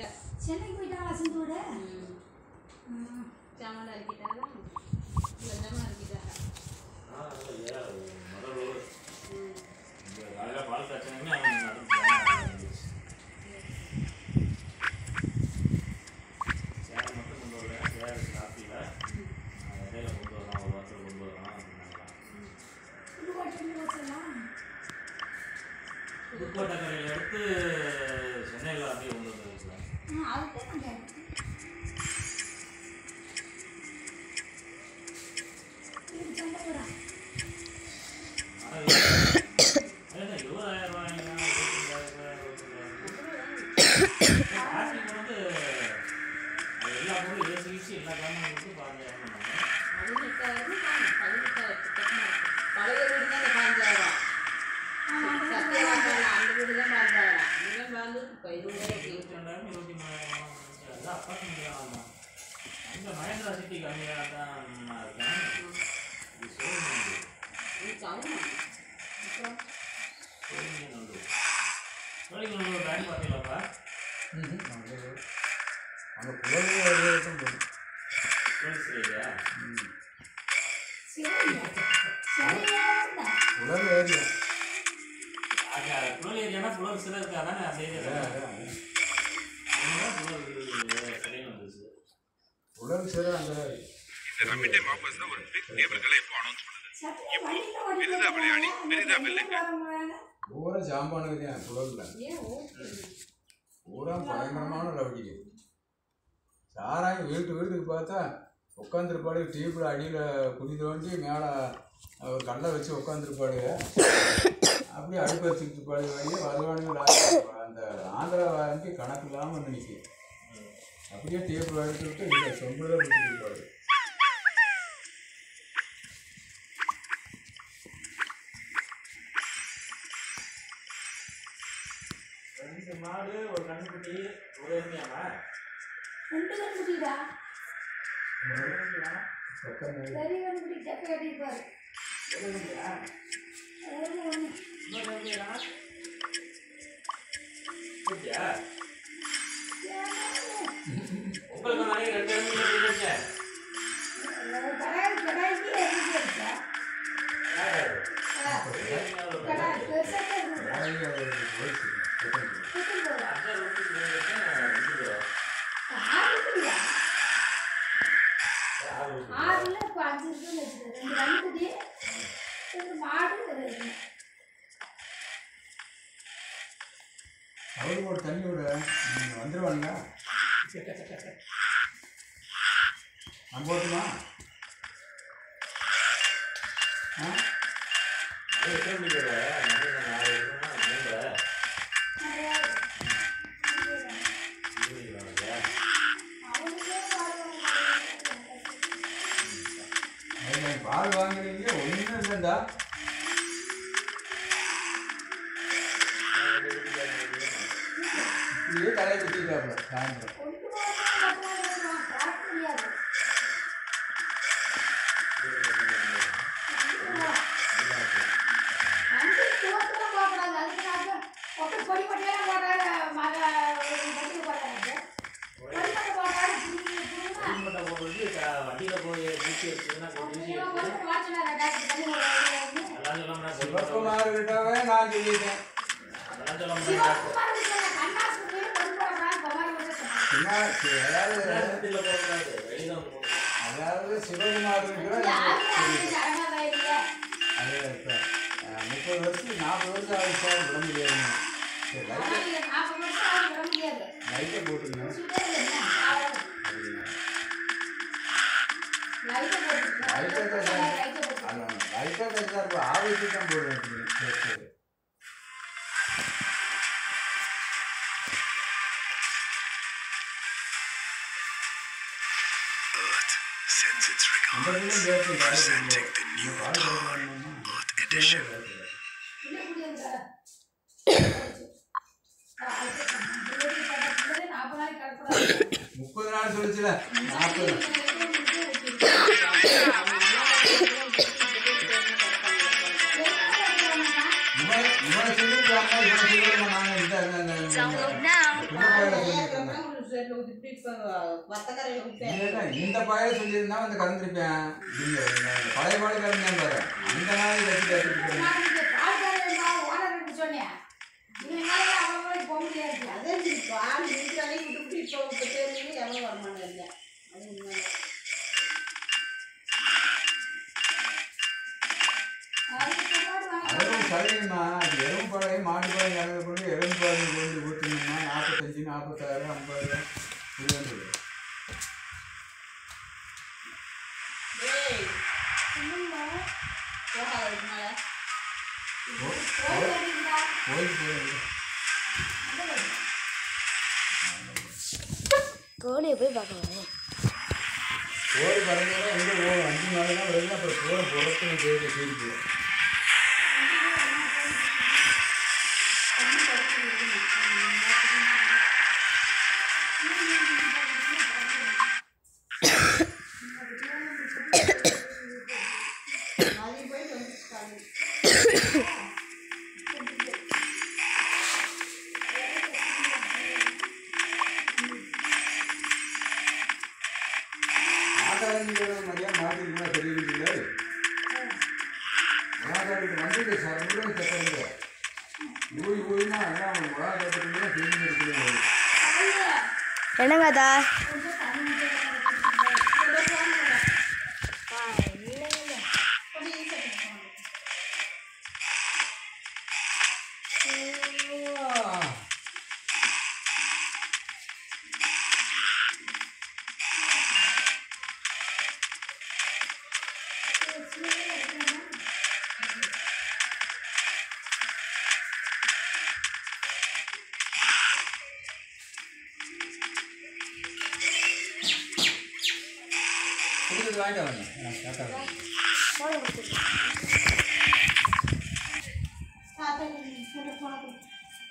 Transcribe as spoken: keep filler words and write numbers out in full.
சென்னைக்கு போயிட்டாங்களா சிந்துவோட? சாமான் அரைக்கிட்டாங்க கொஞ்சமாக அரைக்கிட்டாங்க. பால் காய்ச்சா சேரை மட்டும் கொண்டு வரல, சேர் காப்பியில் இடையில கொண்டு வரலாம், ஒரு வாரத்தில் கொண்டு வரலாம் அப்படின்னாங்களாம். புதுக்கோட்டை கரையில் எடுத்து சென்னையில் அப்படியே கொண்டு வந்து வைக்கலாம். இருபதாயிரம் ரூபாய்னா வந்து எல்லா பொருளும் ஏசி ஈசி எல்லா காரணம் கொடுத்து பாஞ்சாயிரம் பதினெட்டாயிரம் பதினெட்டாயிரம் பழைய வீடு தான் பாஞ்சாயிரம் சத்தியவாசம் அந்த வீடு தான் பாஞ்சாயிரம் நீங்கள் வந்து இப்போ இருபதாயிரம் இருபத்தி ரெண்டாயிரம் இருபத்தி மூணாயிரம் அதான் அப்பார்ட்மெண்ட் அந்த மகேந்திரா சிட்டி கம்மியாக தான் இருக்கேன். இது சோழிங்கநல்லூர் சோழிங்கநல்லூர் சோழிங்கநல்லூர் பேங்க் பார்த்தீங்களாப்பா? அங்கே புலவு ஏரியா புலவு ஏரியா அங்கே புலல் ஏரியானா புலல் சிலை இருக்கா தானே அந்த ஏரியா சிலைன்னு வந்துச்சு. புலவு சிலை அந்த பூரா சாம்பானுக்கு தான் புலவில் பூரா பயங்கரமான ரவுடிக்கு சாராயம் வீட்டு வீட்டுக்கு பார்த்தா உட்காந்துருப்பாடு டீப்பில் அடியில் குடி தோண்டி மேலே ஒரு கல்லை வச்சு உட்காந்துருப்பாடு அப்படியே அடுப்பு வச்சுக்கிட்டுப்பாடு வாங்கி வருவானுங்க அந்த ஆந்திரா வாங்கி கணக்கு இல்லாமல் நினைக்கி அப்படியே டீப்பில் எடுத்துக்கிட்டு இதை சொம்பில் தான் வச்சுருப்பாடு. ரெண்டு மாடு ஒரு கண்ணுக்குட்டி ஒரு எருமையாமா? ரெண்டு கண்ணுக்குட்டிடா. பெரிய கண்ணுக்குட்டி செக்க கட்டிருப்பாரு. உங்களுக்கு நிறைய ரெண்டு எருமை கடாய் கடாய்க்கு எரிஞ்சு இருக்கா? கடாய் பெருசாக ஆறுல இப்போ அஞ்சு இருக்குன்னு வச்சுக்கோ. ரெண்டு கண்ணுக்குட்டி ரெண்டு மாடு அவருக்கு ஒரு தண்ணி விட நீங்கள் வந்துடுவாங்களா? நான் போட்டுமா? ஆ பால் வாங்குறீங்க ஒன்றும் இல்லைண்டா. இப்படியே தலையை குத்திட்டாப்ல சாயந்தரம். வண்டியில் போய் பூச்சி வச்சுன்னா சிவகுமார்கிட்டவே நான் சொல்லிட்டேன். அதாவது சிவகுமார்கிட்ட அது இப்போ முப்பது வருஷம் நாற்பது வருஷம் ஆகிடுச்சா விட முடியாது. லைட்டை போட்டுருங்க. லைட்டாக கரெக்டாக இருக்கும். ஆவிக்கு தான் போடுறேன். சரி சரி sends its regards, presenting the new Thar Earth Edition. முப்பது நாள் சொல்லிச்சுல நாற்பது இவனை சொல்லிட்டு நாங்கள் இந்த பிளேட்ல ஊத்திட்டு இப்ப வத்தக்கரையில ஊத்தேன். இல்லைடா, இந்த பழைய சொல்லியிருந்தா வந்து கறந்துருப்பேன். நீங்க இந்த பழைய பாடு கறந்தேன் பாரு, அந்த மாதிரி கட்டி கட்டிருக்கேன். அதே நீ பால் நீட்டாலே விட்டு இப்போ முப்பத்தேழு எவ்வளோ வருமானம் இல்லை. அது உண்மை. அதுவும் சரிங்கம்மா, அது எறும்பு பாலையும் மாட்டு பாலையும் கலந்து கொண்டு எறும்பு பாலையும் கொண்டு ஊற்றினோம்னா நாற்பத்தஞ்சு நாற்பத்தாறு ஐம்பது இது வந்துடுது. ஏய் போகாது மேலே கோயில் போய் கோழியை போய் பார்க்கலாம். கோழி பறந்தோட எங்கே ஓ அஞ்சு நாள் தான் வருது. அப்புறம் போகிற புறத்துல போயிட்டு சீரிக்கு நாளைக்கு போய் வந்துட்டாங்க. மதியம் மாட்டிருக்கா தெரியுது. உலகாட்டுக்கு வந்துட்டு சார் முழுவதும் செப்பங்க ஊய் ஊய்னா எல்லாம் உலகாட்டுக்குள்ளே தெரிஞ்சு இருக்குது. என்னங்கதா வாங்கிட்டு வாங்க. போன கொடுத்துருக்கேன்.